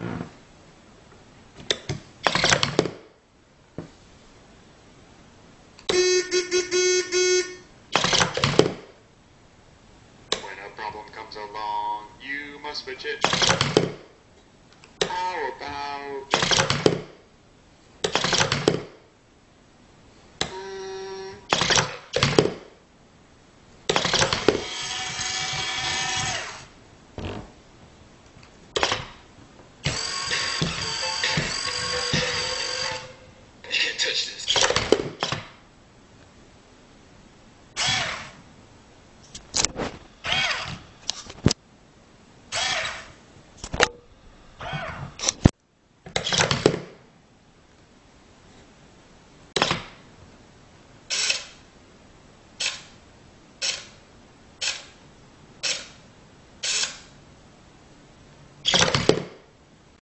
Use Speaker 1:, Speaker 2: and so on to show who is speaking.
Speaker 1: When a problem comes along, you must switch it. How about